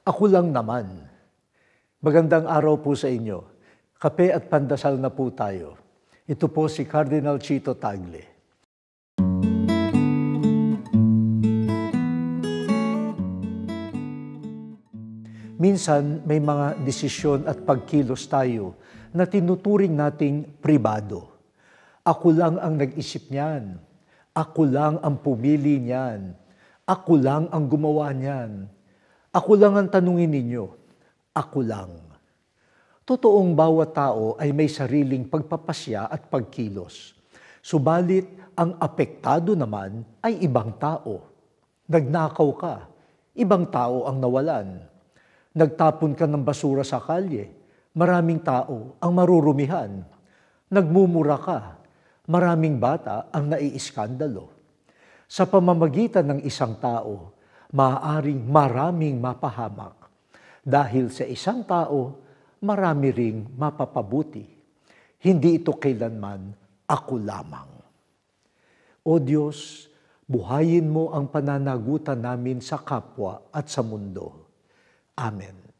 Ako lang naman. Magandang araw po sa inyo. Kape at pandasal na po tayo. Ito po si Cardinal Chito Tagle. Minsan may mga desisyon at pagkilos tayo na tinuturing nating pribado. Ako lang ang nag-isip niyan. Ako lang ang pumili niyan. Ako lang ang gumawa niyan. Ako lang ang tanungin ninyo. Ako lang. Totoong bawat tao ay may sariling pagpapasya at pagkilos. Subalit, ang apektado naman ay ibang tao. Nagnakaw ka, ibang tao ang nawalan. Nagtapon ka ng basura sa kalye, maraming tao ang marurumihan. Nagmumura ka, maraming bata ang naiiskandalo. Sa pamamagitan ng isang tao, maaaring maraming mapahamak. Dahil sa isang tao, marami ring mapapabuti. Hindi ito kailanman ako lamang. O Diyos, buhayin mo ang pananagutan namin sa kapwa at sa mundo. Amen.